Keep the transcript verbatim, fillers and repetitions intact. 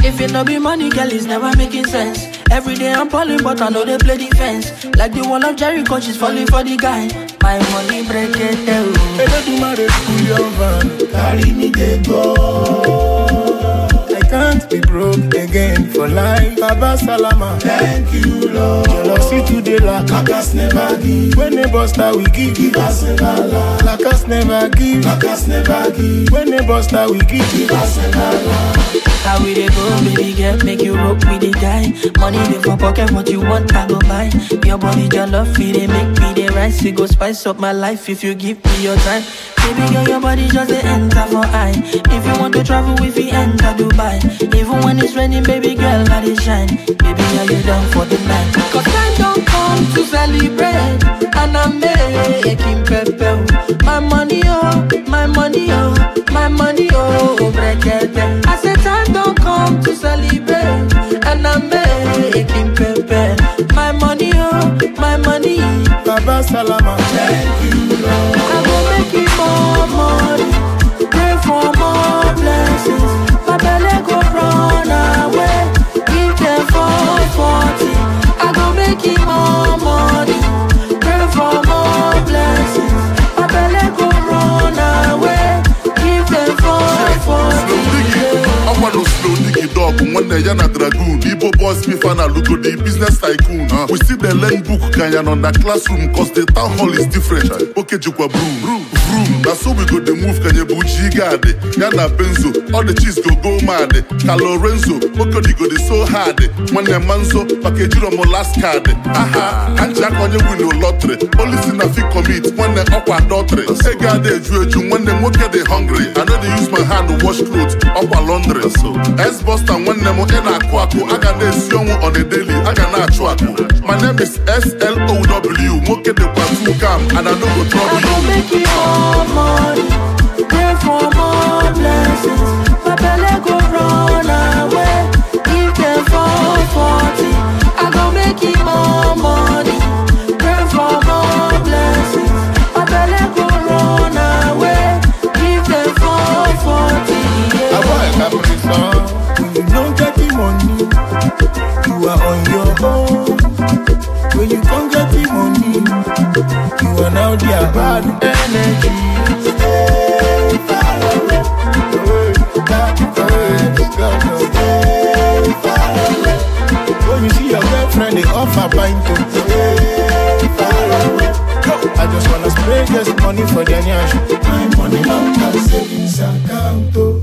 If it no be money, girl, it's never making sense. Every day I'm falling, but I know they play defense. Like the wall of Jericho, she's falling for the guy. My money break it down. Hey, don't do my school van. Carry me they go. I can't be broke again for life. Baba Salama, thank you, Lord. Jealousy today, like us never give. When they bust out, we give. Give us never lie. Like us never give. Like us never give. When they bust out, we give. Give us never lie. How we they go, baby girl, make you rock with the guy. Money in for pocket, what you want, I go buy. Your body, your love, feed it, make me the rice. We go spice up my life if you give me your time. Baby girl, your body just a enter for eye. If you want to travel with me, enter Dubai. Even when it's raining, baby girl, let it shine. Baby girl, you down for the night. Cause time don't come to celebrate, and I'm making pepper. My money, oh, my money, oh, my money, oh, break it. I said time don't come to celebrate, and I'm making pepper. My money, oh, my money. Baba Salama, thank you, Lord. I go make it more money, pray for more blessings. My belly go run away, give them four forty. I go make it more money, pray for more blessings. My belly go run away, give them four forty. I want to slow diggy dog, one day yana dragoon. Igbo boss me fan look the business tycoon. Uh. We see the learn book kanyan on the classroom, cause the town hall is different. Okay, jukwa broom, broom, broom. That's so we go the move kanye buji gade. Yana benzo, all the cheese go go mad. Calorenzo, okay go the so hard. One the manzo, package on my last card. Aha, and jack on your window lottery. Only sin a fit commit, one the upper daughter. Say God they drew one the moke they hungry. I know they use my hand to wash clothes, upper laundry. So Xbusta one nemo in a quaco. I got this young on the daily. I got not chuaco. My name is S L O W. Moke the Patu Cam, and I know go trouble you. I go make you more money, pray for more blessings. My belly go run away, give them four forty. I go make you more money, pray for more blessings. My belly go run away, give them four forty. I want to have song. When you don't get the money, you are on your own. When you can't get the money, you are now their bad energy. Stay far away. That vibes gonna stay far away. When you see your girlfriend, they offer pint to stay far away. I just wanna spray this money for their nyash. My money long as savings account.